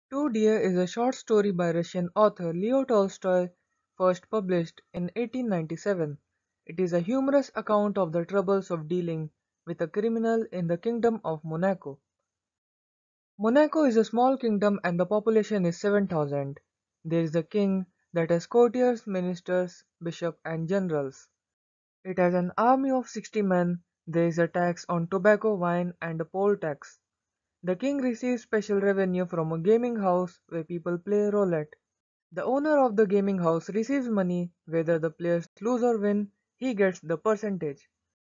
Two Deer is a short story by Russian author Leo Tolstoy, first published in 1897. It is a humorous account of the troubles of dealing with a criminal in the Kingdom of Monaco. Monaco is a small kingdom and the population is 7,000. There is a king that has courtiers, ministers, bishops, and generals. It has an army of 60 men. There is a tax on tobacco, wine, and a poll tax. The king receives special revenue from a gaming house where people play roulette. The owner of the gaming house receives money whether the players lose or win, he gets the percentage.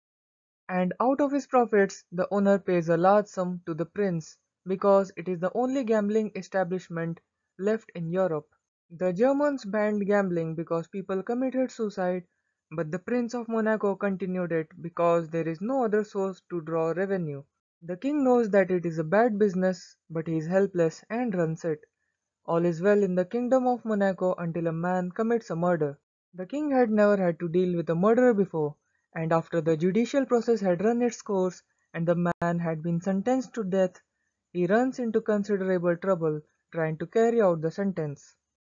And out of his profits, the owner pays a large sum to the prince because it is the only gambling establishment left in Europe. The Germans banned gambling because people committed suicide, but the Prince of Monaco continued it because there is no other source to draw revenue. The king knows that it is a bad business, but he is helpless and runs it. All is well in the kingdom of Monaco until a man commits a murder. The king had never had to deal with a murderer before, and after the judicial process had run its course and the man had been sentenced to death, he runs into considerable trouble trying to carry out the sentence.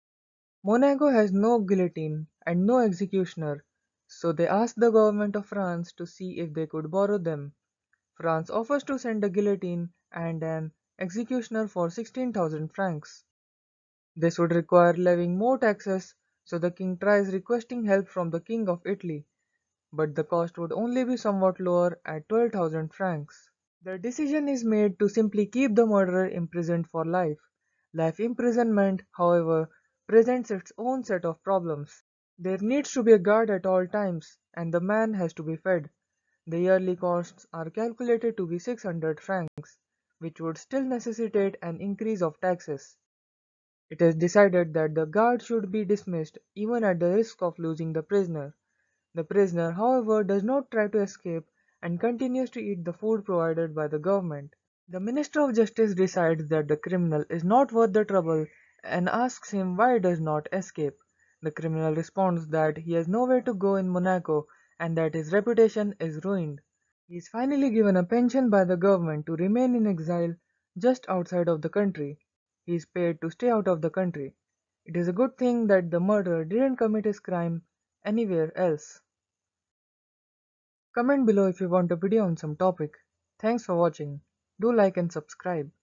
Monaco has no guillotine and no executioner, so they ask the government of France to see if they could borrow them. France offers to send a guillotine and an executioner for 16,000 francs. This would require levying more taxes, so the king tries requesting help from the king of Italy, but the cost would only be somewhat lower at 12,000 francs. The decision is made to simply keep the murderer imprisoned for life. Life imprisonment, however, presents its own set of problems. There needs to be a guard at all times, and the man has to be fed. The yearly costs are calculated to be 600 francs, which would still necessitate an increase of taxes. It is decided that the guard should be dismissed even at the risk of losing the prisoner. The prisoner, however, does not try to escape and continues to eat the food provided by the government. The Minister of Justice decides that the criminal is not worth the trouble and asks him why he does not escape. The criminal responds that he has nowhere to go in Monaco and that his reputation is ruined. He is finally given a pension by the government to remain in exile just outside of the country. He is paid to stay out of the country. It is a good thing that the murderer didn't commit his crime anywhere else. Comment below if you want a video on some topic. Thanks for watching. Do like and subscribe.